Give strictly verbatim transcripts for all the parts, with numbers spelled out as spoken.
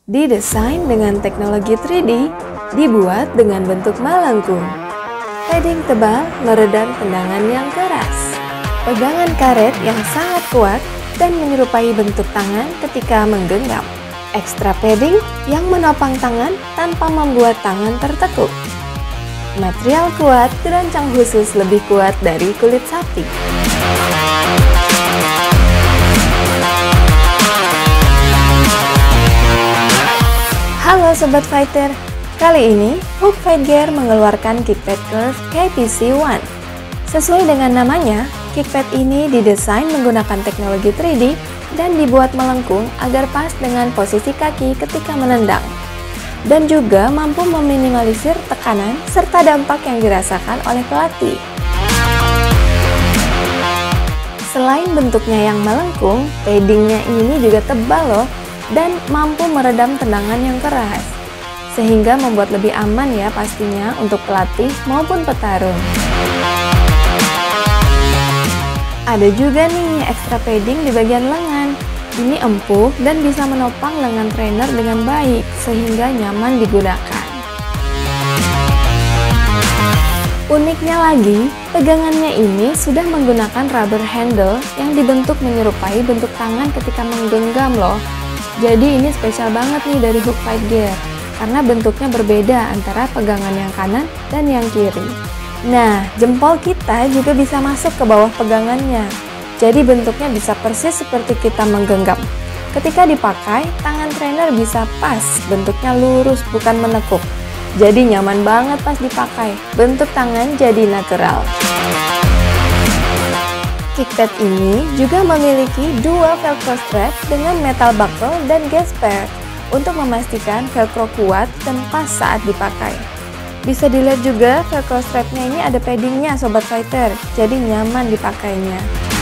Didesain dengan teknologi tiga D, dibuat dengan bentuk melengkung. Padding tebal meredam tendangan yang keras. Pegangan karet yang sangat kuat dan menyerupai bentuk tangan ketika menggenggam. Ekstra padding yang menopang tangan tanpa membuat tangan tertekuk. Material kuat dirancang khusus lebih kuat dari kulit sapi. Halo Sobat Fighter, kali ini Hook Fight Gear mengeluarkan kickpad Curve K P C satu. Sesuai dengan namanya, kickpad ini didesain menggunakan teknologi tiga D dan dibuat melengkung agar pas dengan posisi kaki ketika menendang. Dan juga mampu meminimalisir tekanan serta dampak yang dirasakan oleh pelatih. Selain bentuknya yang melengkung, paddingnya ini juga tebal loh dan mampu meredam tendangan yang keras, sehingga membuat lebih aman ya pastinya untuk pelatih maupun petarung. Ada juga nih ekstra padding di bagian lengan. Ini empuk dan bisa menopang lengan trainer dengan baik, sehingga nyaman digunakan. Uniknya lagi, pegangannya ini sudah menggunakan rubber handle yang dibentuk menyerupai bentuk tangan ketika menggenggam loh. Jadi ini spesial banget nih dari Hook Fight Gear, karena bentuknya berbeda antara pegangan yang kanan dan yang kiri. Nah, jempol kita juga bisa masuk ke bawah pegangannya. Jadi bentuknya bisa persis seperti kita menggenggam. Ketika dipakai, tangan trainer bisa pas, bentuknya lurus bukan menekuk. Jadi nyaman banget pas dipakai, bentuk tangan jadi natural. Kickpad ini juga memiliki dua velcro strap dengan metal buckle dan gasper untuk memastikan velcro kuat dan pas saat dipakai. Bisa dilihat juga velcro strapnya ini ada paddingnya Sobat Fighter, jadi nyaman dipakainya.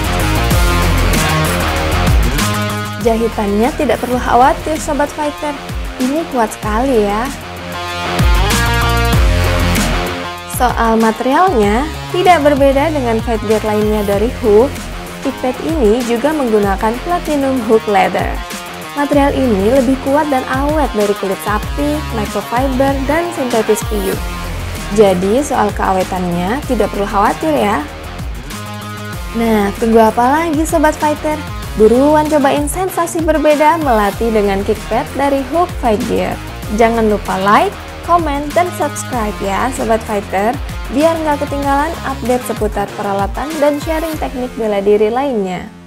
Jahitannya tidak perlu khawatir Sobat Fighter, ini kuat sekali ya. Soal materialnya, tidak berbeda dengan fight gear lainnya dari Hook, kickpad ini juga menggunakan platinum hook leather. Material ini lebih kuat dan awet dari kulit sapi, microfiber, dan sintetis P U. Jadi soal keawetannya tidak perlu khawatir ya. Nah, tunggu apa lagi Sobat Fighter? Buruan cobain sensasi berbeda melatih dengan kickpad dari Hook Fight Gear. Jangan lupa like, komen, dan subscribe ya Sobat Fighter, biar nggak ketinggalan update seputar peralatan dan sharing teknik bela diri lainnya.